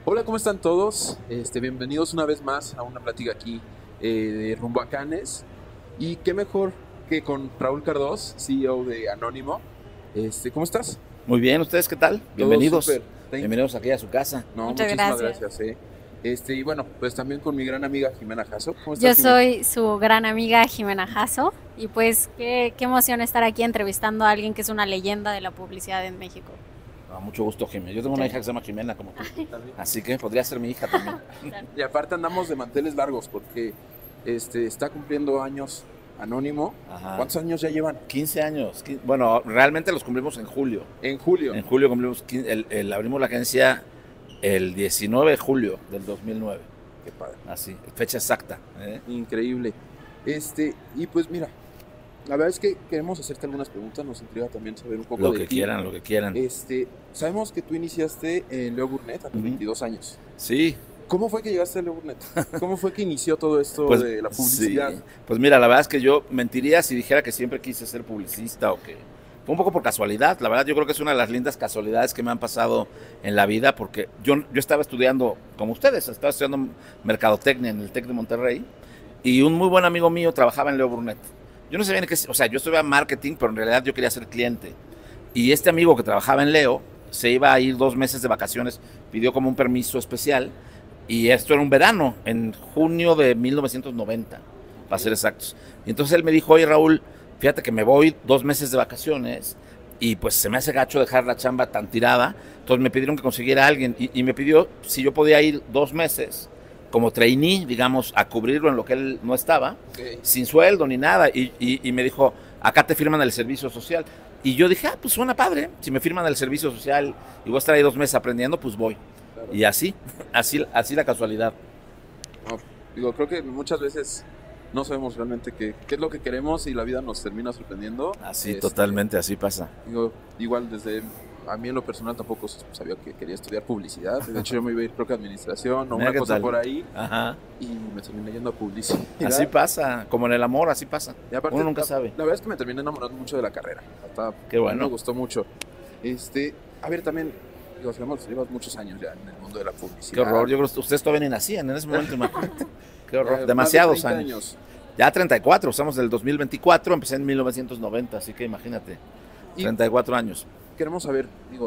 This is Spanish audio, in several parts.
Hola, ¿cómo están todos? Bienvenidos una vez más a una plática aquí de Rumbo a Canes. Y qué mejor que con Raúl Cardós, CEO de Anónimo. ¿Cómo estás? Muy bien, ¿ustedes qué tal? Todo Bienvenidos. súper. Thank you. Bienvenidos aquí a su casa. No, Muchas muchísimas gracias. gracias. Y bueno, pues también con mi gran amiga Jimena Jasso. ¿Cómo Yo estás, Jimena? soy su gran amiga Jimena Jasso y pues qué emoción estar aquí entrevistando a alguien que es una leyenda de la publicidad en México. Mucho gusto, Jimena. Yo tengo una hija que se llama Jimena, como tú. También. Así que podría ser mi hija también. Y aparte andamos de manteles largos porque está cumpliendo años Anónimo. Ajá. ¿Cuántos años ya llevan? 15 años. Bueno, realmente los cumplimos en julio. En julio. En julio cumplimos, abrimos la agencia el 19 de julio del 2009. Qué padre. Así, fecha exacta. Increíble. Y pues mira, la verdad es que queremos hacerte algunas preguntas, nos intriga también saber un poco Lo de que ti. quieran, lo que quieran. Sabemos que tú iniciaste en Leo Burnett a tus 22 años. Sí. ¿Cómo fue que llegaste a Leo Burnett? ¿Cómo fue que inició todo esto Pues, de la publicidad? sí. Pues mira, la verdad es que yo mentiría si dijera que siempre quise ser publicista o que fue un poco por casualidad. La verdad yo creo que es una de las lindas casualidades que me han pasado en la vida porque yo estaba estudiando, como ustedes, estaba estudiando mercadotecnia en el TEC de Monterrey y un muy buen amigo mío trabajaba en Leo Burnett. Yo no sabía ni qué, o sea, yo estudiaba marketing, pero en realidad yo quería ser cliente. Y este amigo que trabajaba en Leo se iba a ir 2 meses de vacaciones, pidió como un permiso especial. Y esto era un verano, en junio de 1990, para ser exactos. Y entonces él me dijo, oye Raúl, fíjate que me voy 2 meses de vacaciones y pues se me hace gacho dejar la chamba tan tirada. Entonces me pidieron que consiguiera a alguien y me pidió si yo podía ir 2 meses como trainee, digamos, a cubrirlo en lo que él no estaba, sin sueldo ni nada. Y me dijo, acá te firman el servicio social. Y yo dije, pues suena padre, si me firman el servicio social y voy a estar ahí 2 meses aprendiendo, pues voy. Claro. Y así la casualidad. No, creo que muchas veces no sabemos realmente qué es lo que queremos y la vida nos termina sorprendiendo. Así, totalmente, así pasa. Igual a mí en lo personal tampoco sabía que quería estudiar publicidad. De hecho, yo me iba a ir, creo que a administración o una cosa por ahí. Ajá. Y me terminé yendo a publicidad. Así pasa, como en el amor, así pasa. Y aparte, Uno nunca sabe. La verdad es que me terminé enamorando mucho de la carrera. Qué bueno. Me gustó mucho. A ver, también, llevas muchos años ya en el mundo de la publicidad. Qué horror, yo creo que ustedes todavía ni nacían en ese momento, imagínate. Qué horror, demasiados demasiados años. Ya 34, estamos en el 2024, empecé en 1990, así que imagínate, 34 años. Queremos saber,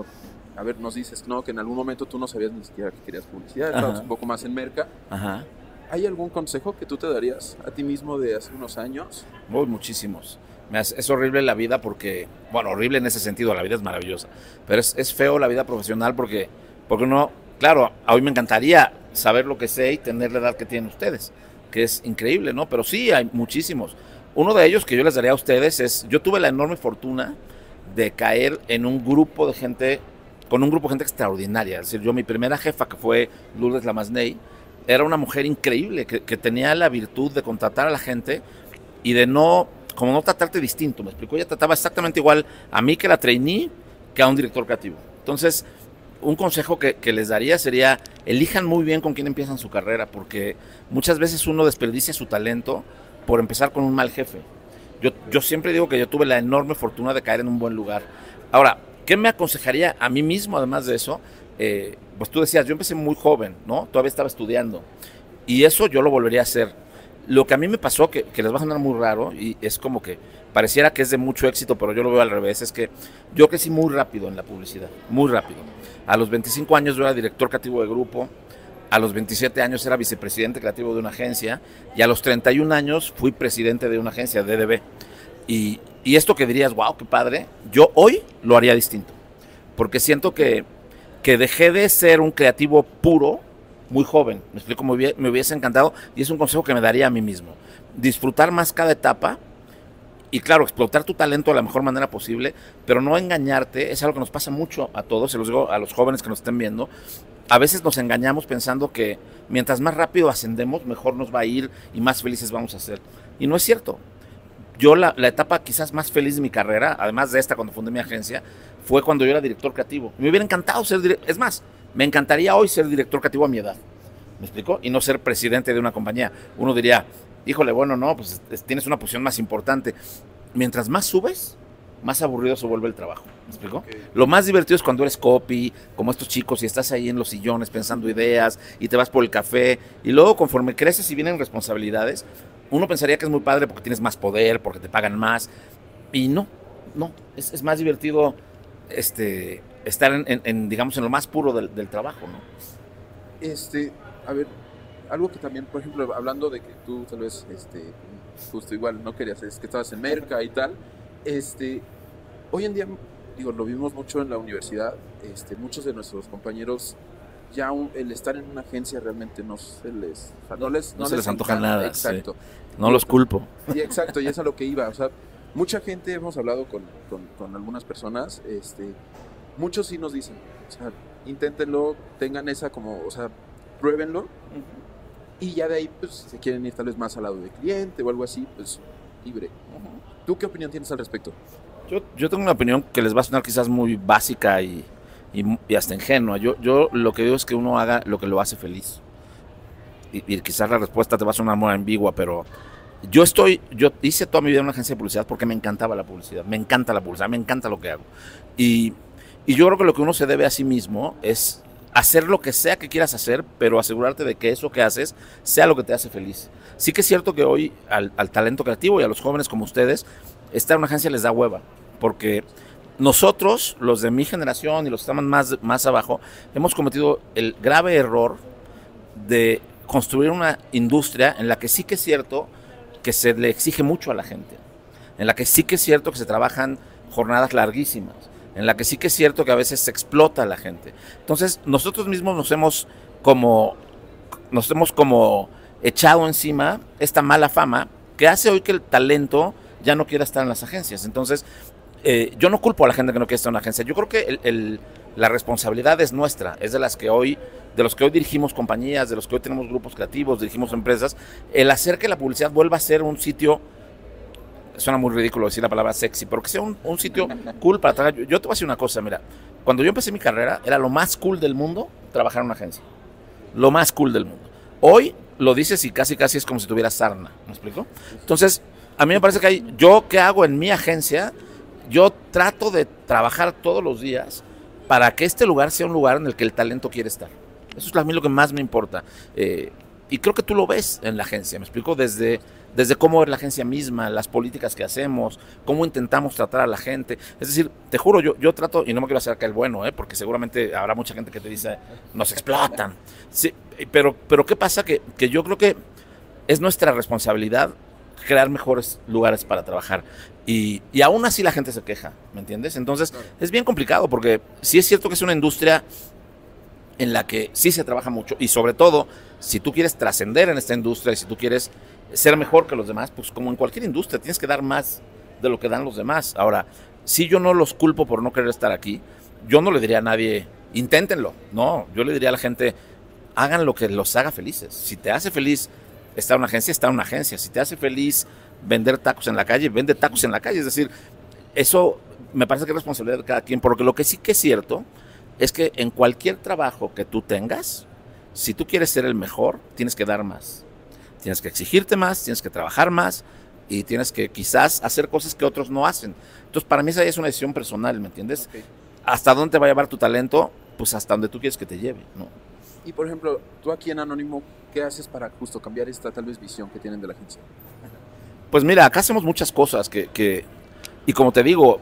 a ver, nos dices, ¿no? Que en algún momento tú no sabías ni siquiera que querías publicidad, estabas un poco más en merca. Ajá. ¿Hay algún consejo que tú te darías a ti mismo de hace unos años? Muchísimos. Es horrible la vida porque, bueno, horrible en ese sentido, la vida es maravillosa, pero es feo la vida profesional porque uno, claro, a mí me encantaría saber lo que sé y tener la edad que tienen ustedes, que es increíble, ¿no? Pero sí, hay muchísimos. Uno de ellos que yo les daría a ustedes es, yo tuve la enorme fortuna de caer en un grupo de gente, con un grupo de gente extraordinaria. Es decir, yo mi primera jefa, que fue Lourdes Lamasney, era una mujer increíble, que tenía la virtud de contratar a la gente y de no tratarte distinto, me explicó, ella trataba exactamente igual a mí que la trainee que a un director creativo. Entonces, un consejo que les daría sería, elijan muy bien con quién empiezan su carrera, porque muchas veces uno desperdicia su talento por empezar con un mal jefe. Yo siempre digo que yo tuve la enorme fortuna de caer en un buen lugar. Ahora, ¿qué me aconsejaría a mí mismo además de eso? Pues tú decías, yo empecé muy joven, ¿no? Todavía estaba estudiando. Y eso yo lo volvería a hacer. Lo que a mí me pasó, que les va a sonar muy raro, y es como que pareciera que es de mucho éxito, pero yo lo veo al revés, es que yo crecí muy rápido en la publicidad, muy rápido. A los 25 años yo era director creativo de grupo, a los 27 años era vicepresidente creativo de una agencia, y a los 31 años fui presidente de una agencia, DDB. Y esto que dirías, wow, qué padre, yo hoy lo haría distinto, porque siento que dejé de ser un creativo puro, muy joven, me explico, me hubiese encantado y es un consejo que me daría a mí mismo. Disfrutar más cada etapa y claro, explotar tu talento de la mejor manera posible, pero no engañarte, es algo que nos pasa mucho a todos, se los digo a los jóvenes que nos estén viendo. A veces nos engañamos pensando que mientras más rápido ascendemos, mejor nos va a ir y más felices vamos a ser. Y no es cierto. Yo la etapa quizás más feliz de mi carrera, además de esta cuando fundé mi agencia, fue cuando yo era director creativo. Me hubiera encantado ser director, es más, me encantaría hoy ser director creativo a mi edad, ¿me explico? Y no ser presidente de una compañía. Uno diría, híjole, bueno, no, pues tienes una posición más importante. Mientras más subes, más aburrido se vuelve el trabajo. ¿Me explico? Okay. Lo más divertido es cuando eres copy, como estos chicos, y estás ahí en los sillones pensando ideas, y te vas por el café, y luego conforme creces y vienen responsabilidades, uno pensaría que es muy padre porque tienes más poder, porque te pagan más, y no, es más divertido estar digamos, en lo más puro del trabajo, ¿no? A ver, algo que también, por ejemplo, hablando de que tú tal vez, justo igual no querías, es que estabas en Merca y tal, hoy en día, digo, lo vimos mucho en la universidad, muchos de nuestros compañeros, ya el estar en una agencia realmente no se les, o sea, no se les antoja nada. Exacto. Sí. No los culpo. Sí, exacto, y es a lo que iba, o sea, mucha gente, hemos hablado con algunas personas, muchos sí nos dicen, o sea, inténtenlo, tengan esa como, o sea, pruébenlo, y ya de ahí, pues, si quieren ir tal vez más al lado del cliente o algo así, pues, libre. ¿Tú qué opinión tienes al respecto? Yo tengo una opinión que les va a sonar quizás muy básica y hasta ingenua. Yo lo que digo es que uno haga lo que lo hace feliz. Y quizás la respuesta te va a sonar muy ambigua, pero yo hice toda mi vida en una agencia de publicidad porque me encantaba la publicidad, me encanta la publicidad, me encanta lo que hago. Y yo creo que lo que uno se debe a sí mismo es hacer lo que sea que quieras hacer, pero asegurarte de que eso que haces sea lo que te hace feliz. Sí que es cierto que hoy al talento creativo y a los jóvenes como ustedes, estar en una agencia les da hueva, porque nosotros, los de mi generación y los que están más abajo, hemos cometido el grave error de construir una industria en la que sí que es cierto que se le exige mucho a la gente, en la que sí que es cierto que se trabajan jornadas larguísimas, en la que sí que es cierto que a veces se explota a la gente. Entonces, nosotros mismos nos hemos como echado encima esta mala fama que hace hoy que el talento ya no quiera estar en las agencias. Entonces, yo no culpo a la gente que no quiere estar en una agencia. Yo creo que la responsabilidad es nuestra, es de los que hoy dirigimos compañías, de los que hoy tenemos grupos creativos, dirigimos empresas, el hacer que la publicidad vuelva a ser un sitio, suena muy ridículo decir la palabra sexy, pero que sea un sitio cool para trabajar. Yo te voy a decir una cosa, mira, cuando yo empecé mi carrera, era lo más cool del mundo trabajar en una agencia. Lo más cool del mundo. Hoy lo dices y casi es como si tuvieras sarna, ¿me explico? Entonces, a mí me parece que ¿qué hago en mi agencia? Yo trato de trabajar todos los días para que este lugar sea un lugar en el que el talento quiere estar. Eso es a mí lo que más me importa. Y creo que tú lo ves en la agencia, ¿me explico? Desde cómo es la agencia misma, las políticas que hacemos, cómo intentamos tratar a la gente. Es decir, te juro, yo trato, y no me quiero hacer acá el bueno, porque seguramente habrá mucha gente que te dice, nos explotan. Sí, pero ¿qué pasa? Que yo creo que es nuestra responsabilidad crear mejores lugares para trabajar. Y aún así la gente se queja, ¿me entiendes? Entonces, es bien complicado, porque sí es cierto que es una industria en la que sí se trabaja mucho, y sobre todo, si tú quieres trascender en esta industria y si tú quieres ser mejor que los demás, pues como en cualquier industria, tienes que dar más de lo que dan los demás. Ahora, si yo no los culpo por no querer estar aquí, yo no le diría a nadie, inténtenlo, no, yo le diría a la gente, hagan lo que los haga felices. Si te hace feliz estar en una agencia, está en una agencia. Si te hace feliz vender tacos en la calle, vende tacos en la calle. Es decir, eso me parece que es responsabilidad de cada quien, porque lo que sí que es cierto es que en cualquier trabajo que tú tengas, si tú quieres ser el mejor, tienes que dar más. Tienes que exigirte más, tienes que trabajar más y tienes que quizás hacer cosas que otros no hacen. Entonces, para mí esa es una decisión personal, ¿me entiendes? Okay. ¿Hasta dónde te va a llevar tu talento? Pues hasta donde tú quieres que te lleve, ¿no? Y, por ejemplo, tú aquí en Anónimo, ¿qué haces para justo cambiar esta tal vez visión que tienen de la agencia? Pues mira, acá hacemos muchas cosas y como te digo,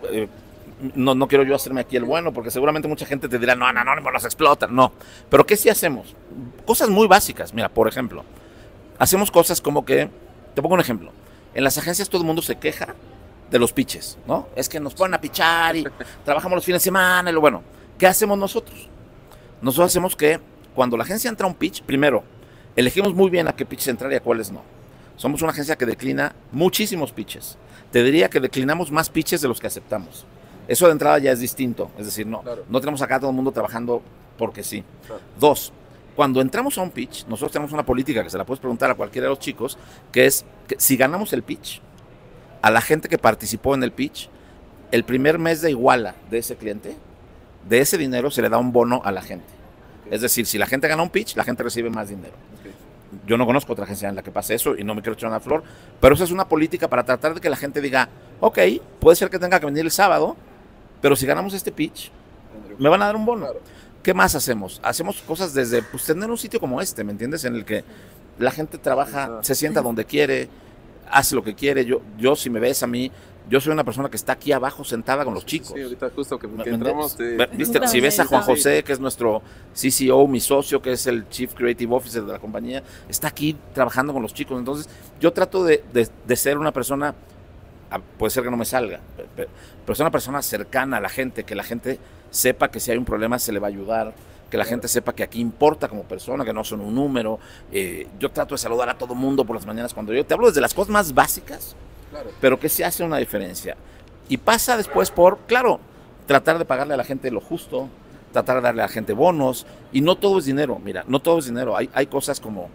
no quiero yo hacerme aquí el bueno, porque seguramente mucha gente te dirá, no, en Anónimo nos explotan, no. Pero ¿qué sí hacemos? Cosas muy básicas. Mira, por ejemplo, hacemos cosas como que, te pongo un ejemplo, en las agencias todo el mundo se queja de los pitches, ¿no? Es que nos ponen a pichar y trabajamos los fines de semana, y bueno, ¿qué hacemos nosotros? Nosotros hacemos que cuando la agencia entra a un pitch, primero, elegimos muy bien a qué pitches entrar y a cuáles no. Somos una agencia que declina muchísimos pitches. Te diría que declinamos más pitches de los que aceptamos. Eso de entrada ya es distinto. Es decir, no tenemos acá a todo el mundo trabajando porque sí. Claro. Dos, cuando entramos a un pitch, nosotros tenemos una política que se la puedes preguntar a cualquiera de los chicos, que es que si ganamos el pitch, a la gente que participó en el pitch, el primer mes de iguala de ese cliente, de ese dinero se le da un bono a la gente. Okay. Es decir, si la gente gana un pitch, la gente recibe más dinero. Okay. Yo no conozco otra agencia en la que pase eso y no me quiero echar una flor, pero esa es una política para tratar de que la gente diga, Ok, puede ser que tenga que venir el sábado, pero si ganamos este pitch, me van a dar un bono. Claro. ¿Qué más hacemos? Hacemos cosas desde pues, tener un sitio como este, ¿me entiendes? En el que la gente trabaja, se sienta donde quiere, hace lo que quiere. Yo si me ves a mí, yo soy una persona que está aquí abajo sentada con los chicos. Sí, ahorita justo que ¿Me entramos. ¿Viste? Si ves a Juan José, que es nuestro CCO, mi socio, que es el Chief Creative Officer de la compañía, está aquí trabajando con los chicos. Entonces, yo trato de ser una persona, puede ser que no me salga, pero ser una persona cercana a la gente, que la gente sepa que si hay un problema se le va a ayudar, que la gente sepa que aquí importa como persona, que no son un número. Yo trato de saludar a todo mundo por las mañanas cuando yo te hablo desde las cosas más básicas, Claro. pero que sí hace una diferencia. Y pasa después por, claro, tratar de pagarle a la gente lo justo, tratar de darle a la gente bonos, y no todo es dinero, mira, no todo es dinero. Hay cosas como,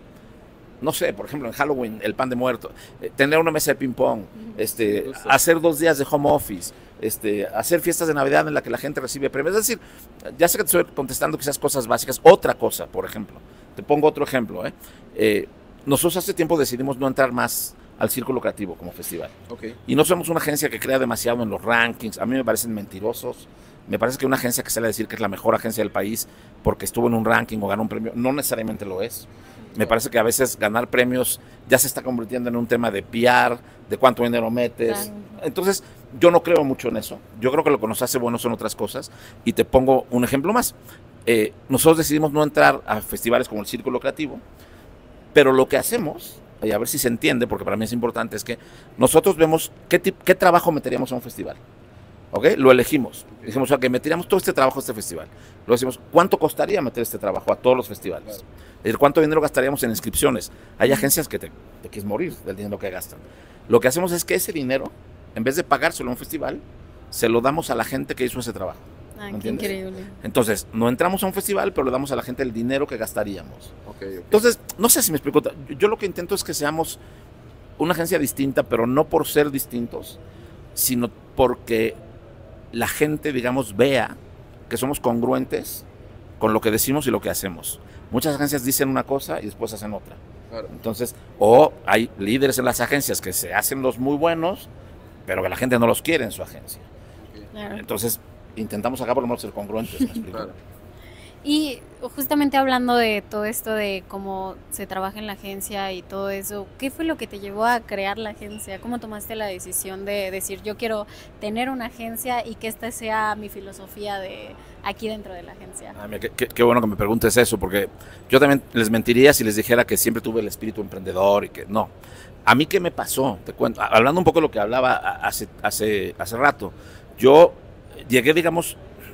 no sé, por ejemplo, en Halloween, el pan de muerto, tener una mesa de ping-pong, hacer 2 días de home office, hacer fiestas de Navidad en la que la gente recibe premios. Es decir, ya sé que te estoy contestando quizás cosas básicas. Otra cosa, por ejemplo, te pongo otro ejemplo. Nosotros hace tiempo decidimos no entrar más al círculo creativo como festival. Okay. Y no somos una agencia que crea demasiado en los rankings. A mí me parecen mentirosos. Me parece que una agencia que sale a decir que es la mejor agencia del país porque estuvo en un ranking o ganó un premio, no necesariamente lo es. Me parece que a veces ganar premios ya se está convirtiendo en un tema de PR, de cuánto dinero metes. Claro. Entonces, yo no creo mucho en eso. Yo creo que lo que nos hace bueno son otras cosas. Y te pongo un ejemplo más. Nosotros decidimos no entrar a festivales como el Círculo Creativo, pero lo que hacemos, y a ver si se entiende, porque para mí es importante, es que nosotros vemos qué trabajo meteríamos a un festival. ¿Ok? Lo elegimos. Dijimos, ok, meteríamos todo este trabajo a este festival. Luego decimos, ¿cuánto costaría meter este trabajo a todos los festivales? Claro. Es decir, ¿cuánto dinero gastaríamos en inscripciones? Hay agencias que te quieres morir del dinero que gastan. Lo que hacemos es que ese dinero, en vez de pagárselo a un festival, se lo damos a la gente que hizo ese trabajo. Ay, qué increíble. Entonces, no entramos a un festival, pero le damos a la gente el dinero que gastaríamos. Okay. Entonces, no sé si me explico. Yo lo que intento es que seamos una agencia distinta, pero no por ser distintos, sino porque la gente, digamos, vea que somos congruentes con lo que decimos y lo que hacemos. Muchas agencias dicen una cosa y después hacen otra. Claro. Entonces, o hay líderes en las agencias que se hacen los muy buenos, pero que la gente no los quiere en su agencia. Claro. Entonces, intentamos acá por lo menos ser congruentes, ¿me explico? Claro. Y justamente hablando de todo esto de cómo se trabaja en la agencia y todo eso, ¿qué fue lo que te llevó a crear la agencia? ¿Cómo tomaste la decisión de decir, yo quiero tener una agencia y que esta sea mi filosofía de aquí dentro de la agencia? Mira, qué bueno que me preguntes eso, porque yo también les mentiría si les dijera que siempre tuve el espíritu emprendedor y que no. A mí, ¿qué me pasó? Te cuento, hablando un poco de lo que hablaba hace rato, yo llegué, digamos,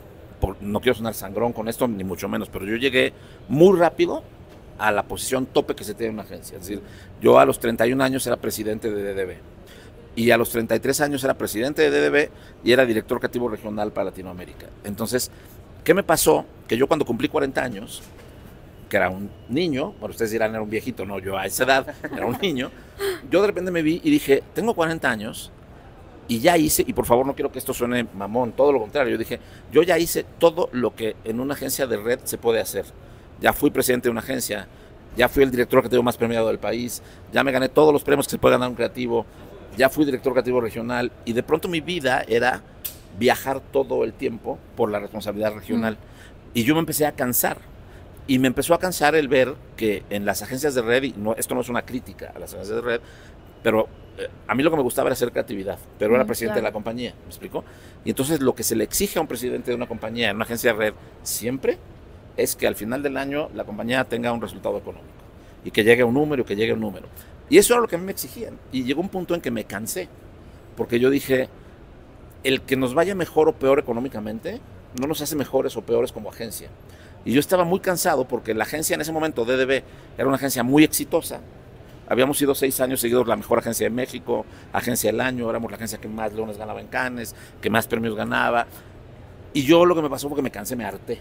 no quiero sonar sangrón con esto, ni mucho menos, pero yo llegué muy rápido a la posición tope que se tiene en una agencia. Es decir, yo a los 31 años era presidente de DDB y a los 33 años era presidente de DDB y era director creativo regional para Latinoamérica. Entonces, ¿qué me pasó? Que yo cuando cumplí 40 años, que era un niño, bueno, ustedes dirán era un viejito, no, yo a esa edad era un niño, yo de repente me vi y dije, tengo 40 años, y ya hice, y por favor no quiero que esto suene mamón, todo lo contrario, yo dije, yo ya hice todo lo que en una agencia de red se puede hacer. Ya fui presidente de una agencia, ya fui el director creativo más premiado del país, ya me gané todos los premios que se puede ganar un creativo, ya fui director creativo regional, y de pronto mi vida era viajar todo el tiempo por la responsabilidad regional. Y yo me empecé a cansar, y me empezó a cansar el ver que en las agencias de red, y no, esto no es una crítica a las agencias de red, pero a mí lo que me gustaba era hacer creatividad, pero era presidente de la compañía, ¿me explico? Y entonces lo que se le exige a un presidente de una compañía, en una agencia de red, siempre es que al final del año la compañía tenga un resultado económico y que llegue a un número, Y eso era lo que a mí me exigían. Y llegó un punto en que me cansé, porque yo dije, el que nos vaya mejor o peor económicamente no nos hace mejores o peores como agencia. Y yo estaba muy cansado porque la agencia en ese momento, DDB, era una agencia muy exitosa. Habíamos sido 6 años seguidos la mejor agencia de México, agencia del año, éramos la agencia que más leones ganaba en Cannes, que más premios ganaba. Y yo lo que me pasó fue que me cansé, me harté.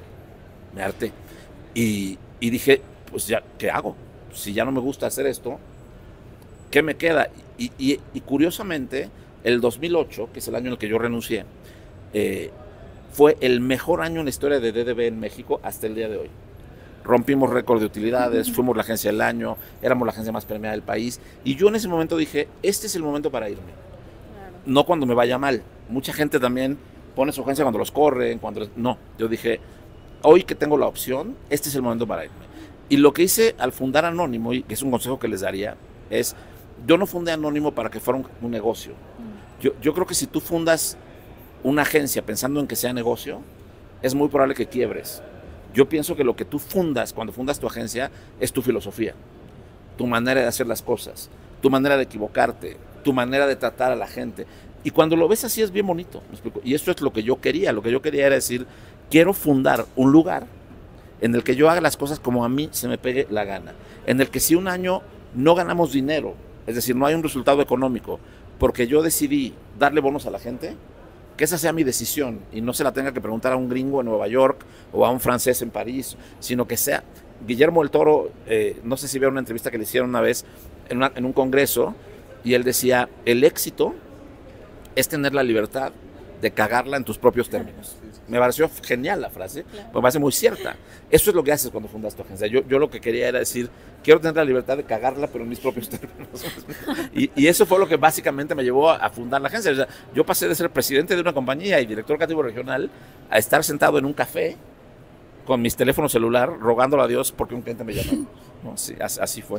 Y dije, pues ya, ¿qué hago? Si ya no me gusta hacer esto, ¿qué me queda? Y curiosamente, el 2008, que es el año en el que yo renuncié, fue el mejor año en la historia de DDB en México hasta el día de hoy. Rompimos récord de utilidades, fuimos la agencia del año, éramos la agencia más premiada del país. Y yo en ese momento dije, este es el momento para irme. Claro. no cuando me vaya mal. Mucha gente también pone su agencia cuando los corren, no, yo dije, hoy que tengo la opción, este es el momento para irme. Y lo que hice al fundar Anónimo, y que es un consejo que les daría, es, yo no fundé Anónimo para que fuera un negocio. Yo creo que si tú fundas una agencia pensando en que sea negocio, es muy probable que quiebres. Yo pienso que lo que tú fundas, cuando fundas tu agencia, es tu filosofía, tu manera de hacer las cosas, tu manera de equivocarte, tu manera de tratar a la gente. Y cuando lo ves así es bien bonito, ¿me explico? Y eso es lo que yo quería. Lo que yo quería era decir, quiero fundar un lugar en el que yo haga las cosas como a mí se me pegue la gana. En el que si un año no ganamos dinero, es decir, no hay un resultado económico, porque yo decidí darle bonos a la gente, que esa sea mi decisión y no se la tenga que preguntar a un gringo en Nueva York o a un francés en París, sino que sea Guillermo del Toro. No sé si vieron una entrevista que le hicieron una vez en un congreso, y él decía, el éxito es tener la libertad de cagarla en tus propios términos. Me pareció genial la frase, claro. Me parece muy cierta. Eso es lo que haces cuando fundas tu agencia. Yo lo que quería era decir, quiero tener la libertad de cagarla, pero en mis propios términos. Y eso fue lo que básicamente me llevó a fundar la agencia. O sea, yo pasé de ser presidente de una compañía y director creativo regional a estar sentado en un café con mis teléfonos celular rogándole a Dios porque un cliente me llamó. No, sí, así fue.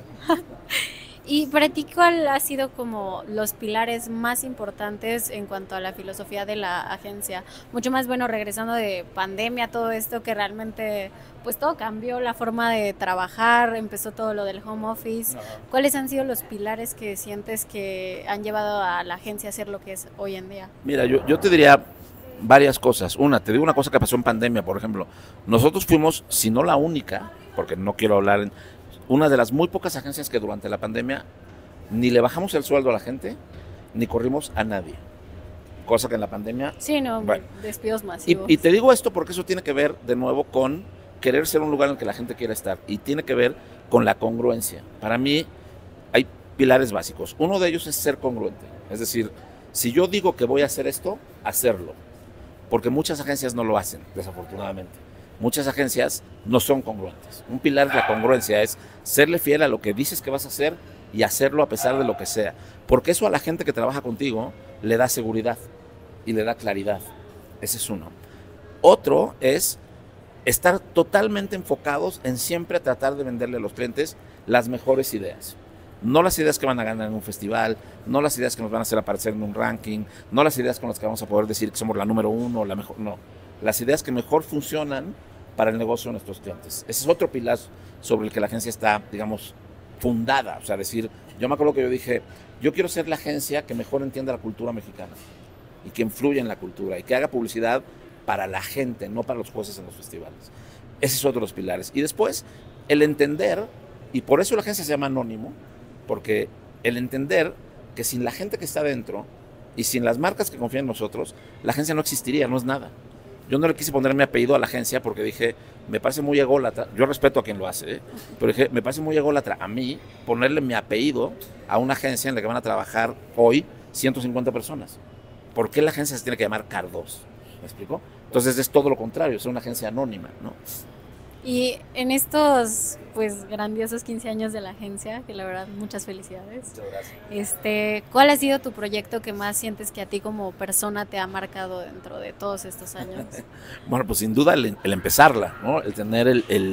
Y para ti, ¿cuál ha sido como los pilares más importantes en cuanto a la filosofía de la agencia? Mucho más, bueno, regresando de pandemia, todo esto que realmente, pues todo cambió, la forma de trabajar, empezó todo lo del home office. ¿Cuáles han sido los pilares que sientes que han llevado a la agencia a ser lo que es hoy en día? Mira, yo te diría varias cosas. Te digo una cosa que pasó en pandemia, por ejemplo. Nosotros fuimos, si no la única, porque no quiero hablar una de las muy pocas agencias que durante la pandemia ni le bajamos el sueldo a la gente, ni corrimos a nadie. Cosa que en la pandemia... Sí, no, bueno, despidos masivos. Y te digo esto porque eso tiene que ver, de nuevo, con querer ser un lugar en el que la gente quiera estar. Y tiene que ver con la congruencia. Para mí hay pilares básicos. Uno de ellos es ser congruente. Es decir, si yo digo que voy a hacer esto, hacerlo. Porque muchas agencias no lo hacen, desafortunadamente. Muchas agencias no son congruentes. Un pilar de la congruencia es serle fiel a lo que dices que vas a hacer y hacerlo a pesar de lo que sea. Porque eso a la gente que trabaja contigo le da seguridad y le da claridad. Ese es uno. Otro es estar totalmente enfocados en siempre tratar de venderle a los clientes las mejores ideas. No las ideas que van a ganar en un festival, no las ideas que nos van a hacer aparecer en un ranking, no las ideas con las que vamos a poder decir que somos la número uno o la mejor, no. Las ideas que mejor funcionan para el negocio de nuestros clientes. Ese es otro pilar sobre el que la agencia está, digamos, fundada. O sea, decir, yo me acuerdo que yo dije, yo quiero ser la agencia que mejor entienda la cultura mexicana y que influya en la cultura y que haga publicidad para la gente, no para los jueces en los festivales. Ese es otro de los pilares. Y después, el entender, y por eso la agencia se llama Anónimo, porque el entender que sin la gente que está dentro y sin las marcas que confían en nosotros, la agencia no existiría, no es nada. Yo no le quise poner mi apellido a la agencia porque dije, me parece muy ególatra, yo respeto a quien lo hace, pero dije, me parece muy ególatra a mí ponerle mi apellido a una agencia en la que van a trabajar hoy 150 personas. ¿Por qué la agencia se tiene que llamar Cardos? ¿Me explico? Entonces es todo lo contrario, es una agencia anónima, ¿no? Y en estos, pues, grandiosos 15 años de la agencia, que la verdad, muchas felicidades. Muchas gracias. ¿Cuál ha sido tu proyecto que más sientes que a ti como persona te ha marcado dentro de todos estos años? Bueno, pues sin duda el empezarla, ¿no? El tener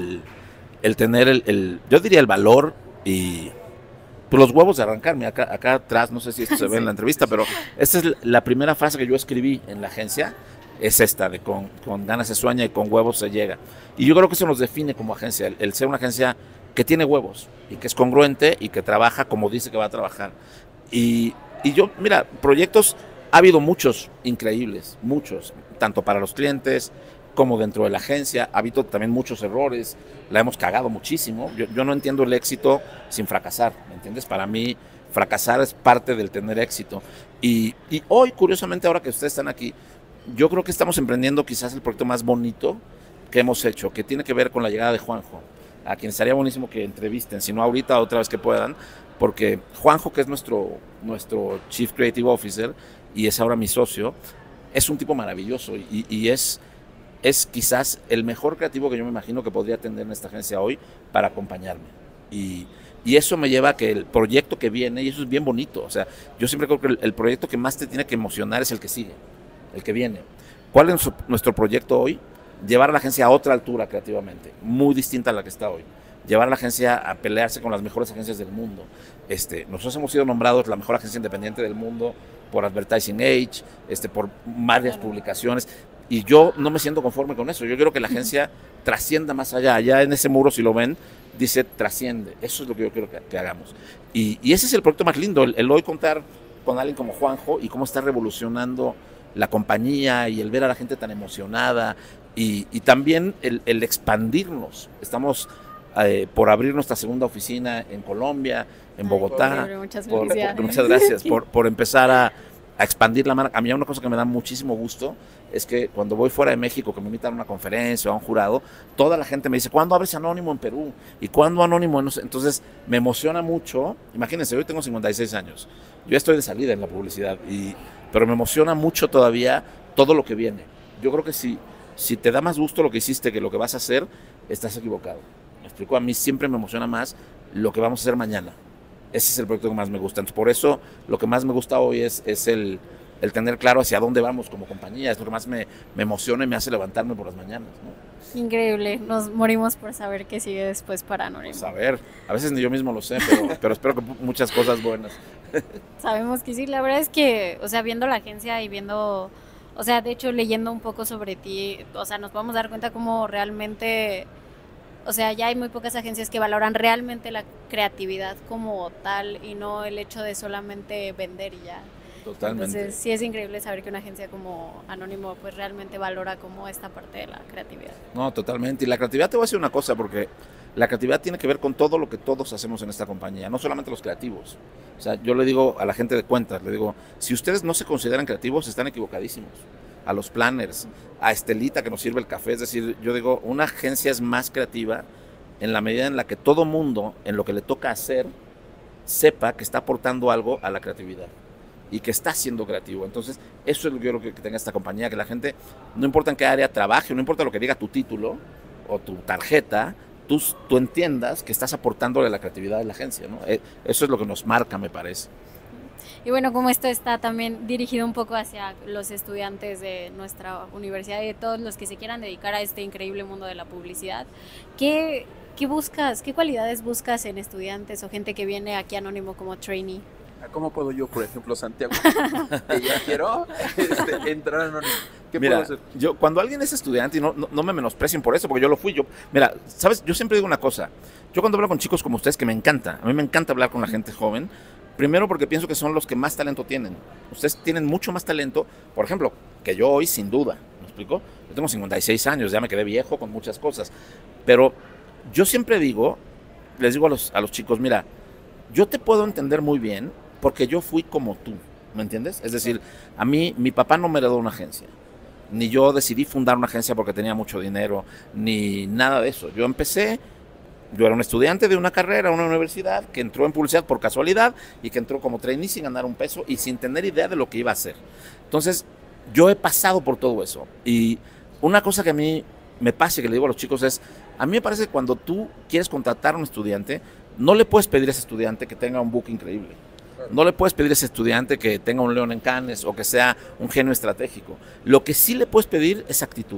yo diría el valor y pues, los huevos de arrancarme. Acá atrás, no sé si esto se ve en la entrevista, pero esta es la primera frase que yo escribí en la agencia. Es esta, de con ganas se sueña y con huevos se llega. Y yo creo que eso nos define como agencia, el ser una agencia que tiene huevos y que es congruente y que trabaja como dice que va a trabajar. Y yo, mira, proyectos, ha habido muchos increíbles, muchos, tanto para los clientes como dentro de la agencia. Ha habido también muchos errores, la hemos cagado muchísimo. Yo no entiendo el éxito sin fracasar, ¿me entiendes? Para mí, fracasar es parte del tener éxito. Y hoy, curiosamente, ahora que ustedes están aquí, yo creo que estamos emprendiendo quizás el proyecto más bonito que hemos hecho, que tiene que ver con la llegada de Juanjo, a quien estaría buenísimo que entrevisten, si no ahorita, otra vez que puedan, porque Juanjo, que es nuestro Chief Creative Officer y es ahora mi socio, es un tipo maravilloso y es quizás el mejor creativo que yo me imagino que podría tener en esta agencia hoy para acompañarme. Y eso me lleva a que el proyecto que viene, y eso es bien bonito, o sea, yo siempre creo que el proyecto que más te tiene que emocionar es el que sigue, el que viene. ¿Cuál es nuestro proyecto hoy? Llevar a la agencia a otra altura creativamente, muy distinta a la que está hoy. Llevar a la agencia a pelearse con las mejores agencias del mundo. Nosotros hemos sido nombrados la mejor agencia independiente del mundo por Advertising Age, por varias publicaciones, y yo no me siento conforme con eso. Yo quiero que la agencia trascienda más allá. Allá en ese muro, si lo ven, dice trasciende. Eso es lo que yo quiero que hagamos. Y ese es el proyecto más lindo, el hoy contar con alguien como Juanjo y cómo está revolucionando la compañía y el ver a la gente tan emocionada y también el expandirnos. Estamos por abrir nuestra segunda oficina en Colombia, en Bogotá. Muchas gracias por empezar a expandir la marca. A mí una cosa que me da muchísimo gusto es que cuando voy fuera de México, que me invitan a una conferencia o a un jurado, toda la gente me dice, ¿cuándo abres Anónimo en Perú? ¿Y cuándo Anónimo en...? Entonces me emociona mucho. Imagínense, hoy tengo 56 años. Yo ya estoy de salida en la publicidad, pero me emociona mucho todavía todo lo que viene. Yo creo que si te da más gusto lo que hiciste que lo que vas a hacer, estás equivocado. Me explico, a mí siempre me emociona más lo que vamos a hacer mañana. Ese es el proyecto que más me gusta. Entonces, por eso lo que más me gusta hoy es el tener claro hacia dónde vamos como compañía. Es lo que más me emociona y me hace levantarme por las mañanas, ¿no? Increíble. Nos morimos por saber qué sigue después para Anónimo. Pues a veces ni yo mismo lo sé, pero espero que muchas cosas buenas. Sabemos que sí. La verdad es que, o sea, viendo la agencia y viendo, o sea, de hecho, leyendo un poco sobre ti, o sea, nos podemos dar cuenta cómo realmente... O sea, ya hay muy pocas agencias que valoran realmente la creatividad como tal y no el hecho de solamente vender y ya. Totalmente. Entonces, sí es increíble saber que una agencia como Anónimo pues realmente valora como esta parte de la creatividad. No, totalmente. Y la creatividad, te voy a decir una cosa, porque la creatividad tiene que ver con todo lo que todos hacemos en esta compañía, no solamente los creativos. O sea, yo le digo a la gente de cuentas, le digo, si ustedes no se consideran creativos, están equivocadísimos. A los planners, a Estelita que nos sirve el café, es decir, yo digo, una agencia es más creativa en la medida en la que todo mundo, en lo que le toca hacer, sepa que está aportando algo a la creatividad y que está siendo creativo. Entonces, eso es lo que yo creo que tenga esta compañía, que la gente, no importa en qué área trabaje, no importa lo que diga tu título o tu tarjeta, tú entiendas que estás aportándole a la creatividad de la agencia, ¿no? Eso es lo que nos marca, me parece. Y bueno, como esto está también dirigido un poco hacia los estudiantes de nuestra universidad y de todos los que se quieran dedicar a este increíble mundo de la publicidad, ¿qué buscas, qué cualidades buscas en estudiantes o gente que viene aquí a Anónimo como trainee? ¿Cómo puedo yo, por ejemplo, Santiago, que ya quiero entrar a Anónimo? ¿Qué Mira, puedo hacer? yo, cuando alguien es estudiante, y no me menosprecien por eso, porque yo lo fui. Mira, ¿sabes? Yo siempre digo una cosa. Yo cuando hablo con chicos como ustedes, que me encanta, a mí me encanta hablar con la gente joven, primero porque pienso que son los que más talento tienen. Ustedes tienen mucho más talento, por ejemplo, que yo hoy, sin duda. ¿Me explico? Yo tengo 56 años, ya me quedé viejo con muchas cosas. Pero yo siempre digo, les digo a los chicos, mira, yo te puedo entender muy bien porque yo fui como tú, ¿me entiendes? Es decir, a mí, mi papá no me heredó una agencia, ni yo decidí fundar una agencia porque tenía mucho dinero, ni nada de eso. Yo era un estudiante de una carrera, una universidad, que entró en publicidad por casualidad y que entró como trainee sin ganar un peso y sin tener idea de lo que iba a hacer. Entonces, yo he pasado por todo eso. Y una cosa que a mí me pasa y que le digo a los chicos es, a mí me parece que cuando tú quieres contratar a un estudiante, no le puedes pedir a ese estudiante que tenga un book increíble. No le puedes pedir a ese estudiante que tenga un león en Cannes o que sea un genio estratégico. Lo que sí le puedes pedir es actitud.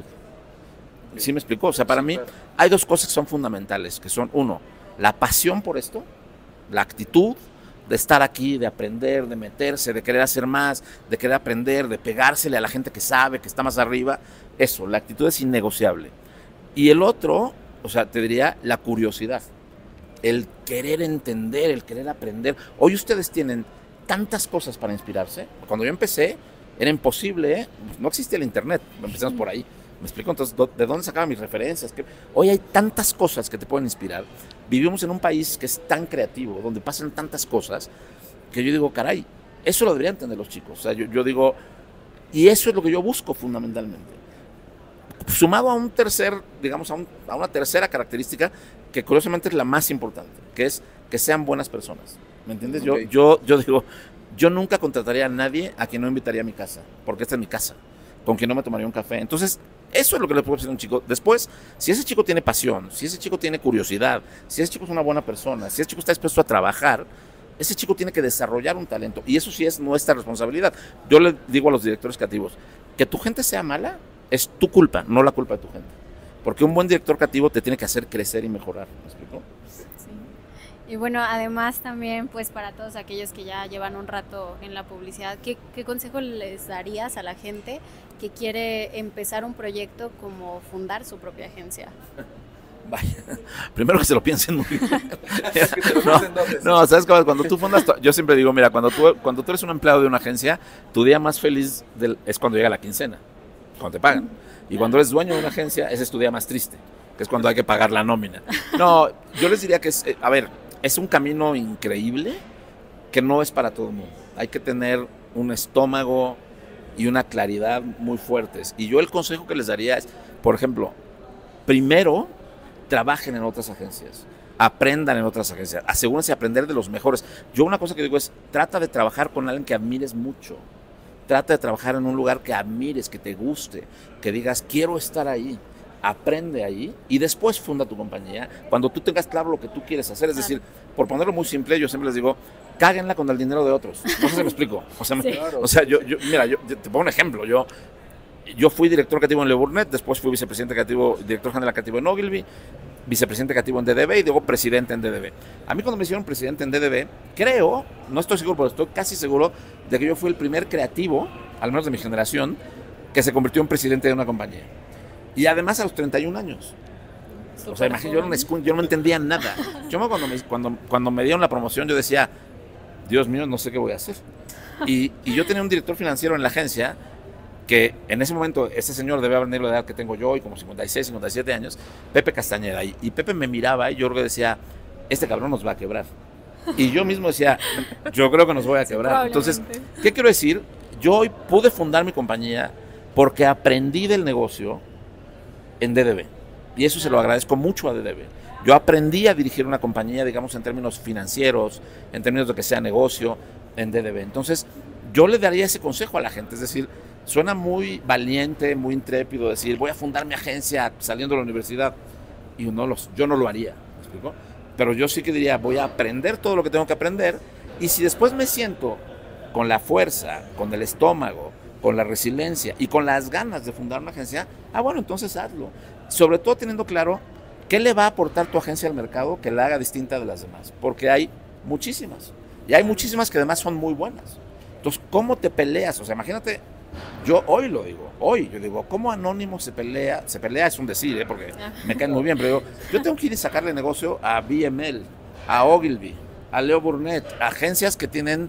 ¿Sí me explicó? O sea, para mí hay dos cosas que son fundamentales, que son, uno, la pasión por esto, la actitud de estar aquí, de aprender, de meterse, de querer hacer más, de querer aprender, de pegársele a la gente que sabe, que está más arriba. Eso, la actitud es innegociable. Y el otro, o sea, te diría la curiosidad, el querer entender, el querer aprender. Hoy ustedes tienen tantas cosas para inspirarse. Cuando yo empecé, era imposible, no existía el internet, empezamos por ahí. ¿Me explico? Entonces, ¿de dónde sacaba mis referencias? Hoy hay tantas cosas que te pueden inspirar. Vivimos en un país que es tan creativo, donde pasan tantas cosas, que yo digo, caray, eso lo deberían entender los chicos. O sea, yo digo, y eso es lo que yo busco fundamentalmente. Sumado a un tercer, digamos, a una tercera característica, que curiosamente es la más importante, que es que sean buenas personas. ¿Me entiendes? Okay. Yo digo, yo nunca contrataría a nadie a quien no invitaría a mi casa, porque esta es mi casa, con quien no me tomaría un café. Entonces, Eso es lo que le puedo decir a un chico. Después, si ese chico tiene pasión, si ese chico tiene curiosidad, si ese chico es una buena persona, si ese chico está dispuesto a trabajar, ese chico tiene que desarrollar un talento. Y eso sí es nuestra responsabilidad. Yo le digo a los directores creativos, que tu gente sea mala es tu culpa, no la culpa de tu gente. Porque un buen director creativo te tiene que hacer crecer y mejorar. ¿Me explico? Sí. Y bueno, además también, pues para todos aquellos que ya llevan un rato en la publicidad, ¿qué consejo les darías a la gente que quiere empezar un proyecto como fundar su propia agencia? Vaya, primero que se lo piensen muy bien. No, sabes que cuando tú fundas, yo siempre digo, mira, cuando tú eres un empleado de una agencia, tu día más feliz es cuando llega la quincena, cuando te pagan. Y cuando eres dueño de una agencia, ese es tu día más triste, que es cuando hay que pagar la nómina. No, yo les diría que es un camino increíble que no es para todo el mundo. Hay que tener un estómago y una claridad muy fuertes. Y yo el consejo que les daría es, por ejemplo, primero, trabajen en otras agencias, aprendan en otras agencias, asegúrense de aprender de los mejores. Yo una cosa que digo es, trata de trabajar con alguien que admires mucho, trata de trabajar en un lugar que admires, que te guste, que digas, quiero estar ahí, aprende ahí y después funda tu compañía cuando tú tengas claro lo que tú quieres hacer. Es decir, por ponerlo muy simple, yo siempre les digo, cáguenla con el dinero de otros. No sé si me explico. O sea, mira, yo te pongo un ejemplo. Yo fui director creativo en Le Burnett, después fui vicepresidente creativo, director general creativo en Ogilvy, vicepresidente creativo en DDB y luego presidente en DDB. A mí cuando me hicieron presidente en DDB, creo, no estoy seguro, pero estoy casi seguro de que yo fui el primer creativo, al menos de mi generación, que se convirtió en presidente de una compañía. Y además a los 31 años. O sea, imagínate, yo no entendía nada. Yo cuando me dieron la promoción, yo decía, Dios mío, no sé qué voy a hacer. Y yo tenía un director financiero en la agencia que en ese momento, ese señor debe haber tenido la edad que tengo yo hoy, como 56, 57 años, Pepe Castañeda. Y Pepe me miraba y yo creo que decía, este cabrón nos va a quebrar. Y yo mismo decía, yo creo que nos voy a quebrar. Entonces, ¿qué quiero decir? Yo hoy pude fundar mi compañía porque aprendí del negocio en DDB. Y eso se lo agradezco mucho a DDB. Yo aprendí a dirigir una compañía, digamos, en términos financieros, en términos de que sea negocio, en DDB. Entonces, yo le daría ese consejo a la gente, es decir, suena muy valiente, muy intrépido decir, voy a fundar mi agencia saliendo de la universidad. Y yo no lo haría, ¿me explico? Pero yo sí que diría, voy a aprender todo lo que tengo que aprender. Y si después me siento con la fuerza, con el estómago, con la resiliencia y con las ganas de fundar una agencia, bueno, entonces hazlo. Sobre todo teniendo claro qué le va a aportar tu agencia al mercado que la haga distinta de las demás. Porque hay muchísimas. Y hay muchísimas que además son muy buenas. Entonces, ¿cómo te peleas? O sea, imagínate, yo yo digo, ¿cómo Anónimo se pelea? Se pelea es un decir, porque me caen muy bien, pero yo tengo que ir y sacarle negocio a BML, a Ogilvy, a Leo Burnett, agencias que tienen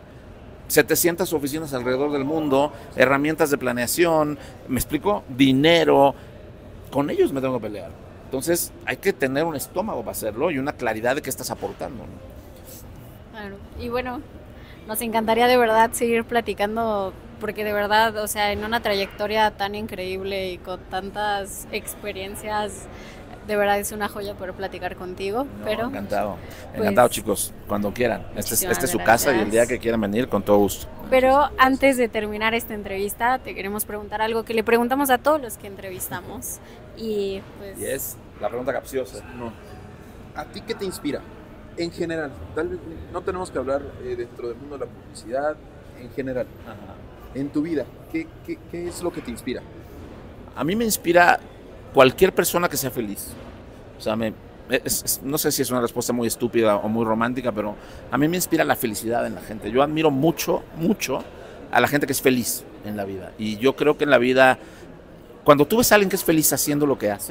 700 oficinas alrededor del mundo, herramientas de planeación, ¿me explico? Dinero, con ellos me tengo que pelear. Entonces hay que tener un estómago para hacerlo y una claridad de qué estás aportando, ¿no? Claro. Y bueno, nos encantaría de verdad seguir platicando, porque de verdad, o sea, en una trayectoria tan increíble y con tantas experiencias, de verdad es una joya poder platicar contigo. Pero encantado, pues, chicos, cuando quieran. Esta es su gracias. casa y el día que quieran venir, con todo gusto. Pero antes de terminar esta entrevista, te queremos preguntar algo que le preguntamos a todos los que entrevistamos. Y pues... Y es la pregunta capciosa. No. ¿A ti qué te inspira? En general, tal vez no tenemos que hablar dentro del mundo de la publicidad, en general. Ajá. En tu vida, ¿qué es lo que te inspira? A mí me inspira cualquier persona que sea feliz. O sea, no sé si es una respuesta muy estúpida o muy romántica, pero a mí me inspira la felicidad en la gente. Yo admiro mucho, mucho a la gente que es feliz en la vida. Y yo creo que en la vida, cuando tú ves a alguien que es feliz haciendo lo que hace,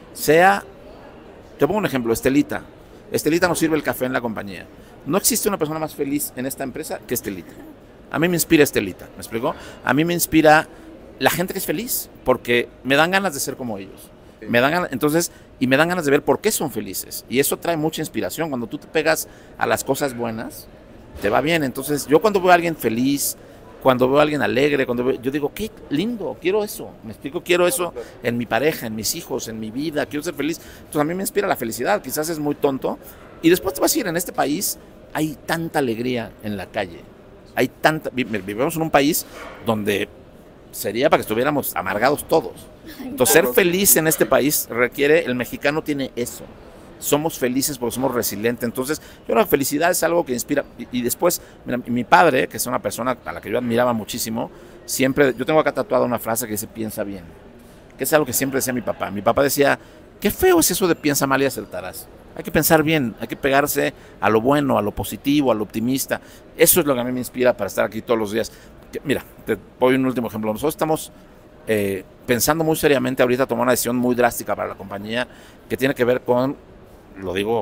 te pongo un ejemplo, Estelita. Estelita nos sirve el café en la compañía. No existe una persona más feliz en esta empresa que Estelita. A mí me inspira Estelita, ¿me explico? A mí me inspira la gente que es feliz, porque me dan ganas de ser como ellos. Sí. Me dan ganas de ver por qué son felices. Y eso trae mucha inspiración. Cuando tú te pegas a las cosas buenas, te va bien. Entonces, yo cuando veo a alguien feliz, cuando veo a alguien alegre, yo digo, qué lindo, quiero eso. Me explico, quiero eso en mi pareja, en mis hijos, en mi vida, quiero ser feliz. Entonces, a mí me inspira la felicidad. Quizás es muy tonto. Y después te vas a ir, en este país hay tanta alegría en la calle. Vivimos en un país donde sería para que estuviéramos amargados todos. Entonces, ser feliz en este país requiere, el mexicano tiene eso. Somos felices porque somos resilientes. Entonces, yo la felicidad es algo que inspira. Y después, mira, mi padre, que es una persona a la que yo admiraba muchísimo, siempre, yo tengo acá tatuada una frase que dice, piensa bien. Que es algo que siempre decía mi papá. Mi papá decía, qué feo es eso de piensa mal y acertarás. Hay que pensar bien, hay que pegarse a lo bueno, a lo positivo, a lo optimista. Eso es lo que a mí me inspira para estar aquí todos los días. Mira, te doy un último ejemplo. Nosotros estamos pensando muy seriamente ahorita tomar una decisión muy drástica para la compañía que tiene que ver con, lo digo,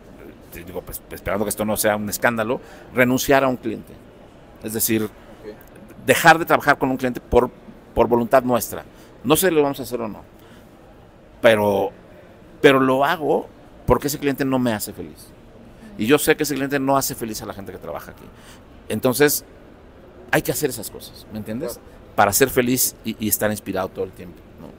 pues, esperando que esto no sea un escándalo, renunciar a un cliente. Es decir, dejar de trabajar con un cliente por voluntad nuestra. No sé si lo vamos a hacer o no, pero lo hago porque ese cliente no me hace feliz. Y yo sé que ese cliente no hace feliz a la gente que trabaja aquí. Entonces, hay que hacer esas cosas, ¿me entiendes? Claro. Para ser feliz y estar inspirado todo el tiempo, ¿no?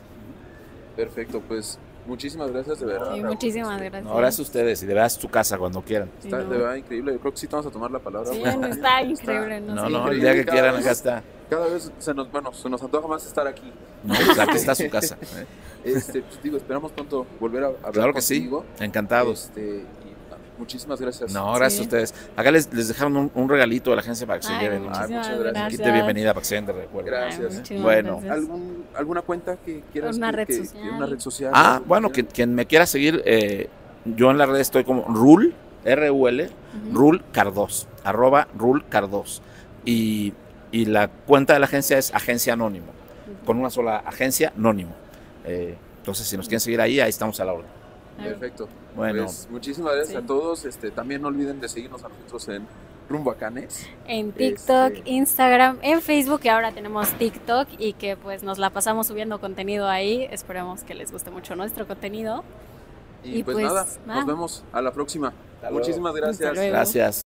Perfecto, pues muchísimas gracias, de verdad. Sí, muchísimas gracias. No, gracias a ustedes, y de verdad es tu casa cuando quieran. Está de verdad increíble, yo creo que sí te vamos a tomar la palabra. Sí, no, está increíble. No, el día que quieran, acá está. Cada vez se nos antoja más estar aquí. No, pues aquí está su casa. Pues digo, esperamos pronto volver a hablar claro que contigo. Sí, encantados. Muchísimas gracias. No, gracias a ustedes. Acá les dejaron un regalito de la agencia para que se lleven. Muchas gracias. Kit de bienvenida para que se den de recuerdo. Gracias. Bueno. Gracias. ¿Alguna cuenta que quieras? Una red social. Una red social. Bueno, quien me quiera seguir, yo en las redes estoy como Rul, R-U-L, Rul Cardos, @RulCardos. Y la cuenta de la agencia es Agencia Anónimo, con una sola agencia, Anónimo. Entonces, si nos quieren seguir ahí estamos a la orden. Perfecto. Bueno, pues, muchísimas gracias a todos. También no olviden de seguirnos a nosotros en Rumboacanes. En TikTok, Instagram, en Facebook, y ahora tenemos TikTok y que pues nos la pasamos subiendo contenido ahí. Esperemos que les guste mucho nuestro contenido. Y pues nada, nos vemos a la próxima. Muchísimas gracias. Gracias.